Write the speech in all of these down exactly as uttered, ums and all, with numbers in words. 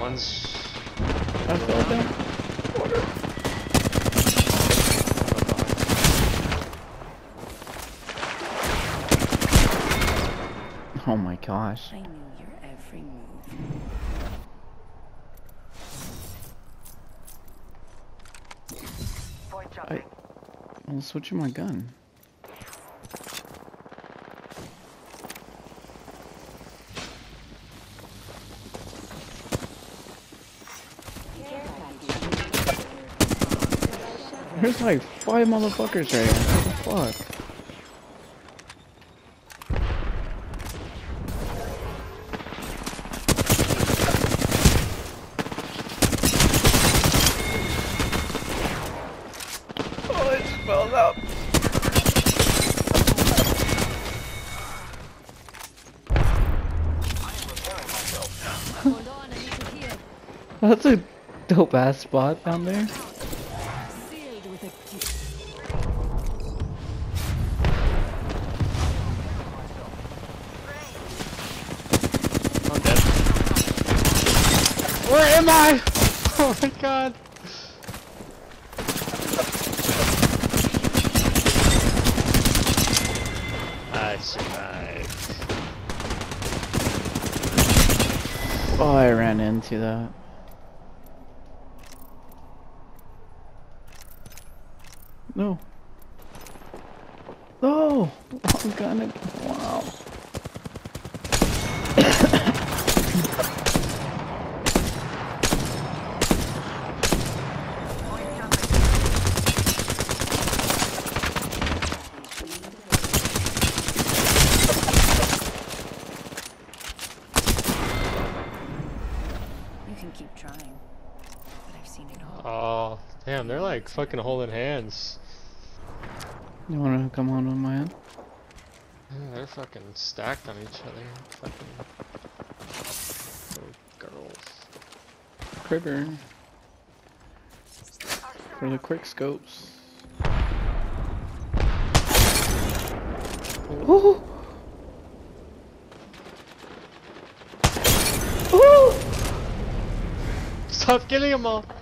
One's... I fell down. Water. Oh my gosh. I knew your every move. I... I'm switching my gun. There's like five motherfuckers right here. What the fuck? Oh, I just fell out. Hold on, I need to heal. That's a dope ass spot down there. Sealed with a kiss. I'm dead. Where am I? Oh my god. I survived. Oh, I ran into that. No. No! I'm gonna. Wow. You can keep trying, but I've seen it all. Oh, damn, they're like fucking holding hands. You wanna come on with my hand? Yeah, they're fucking stacked on each other. Fucking little girls. Critter. For the quick scopes. Ooh. Ooh. Stop killing them all!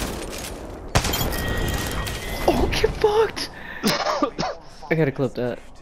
Oh, get fucked! I gotta clip that.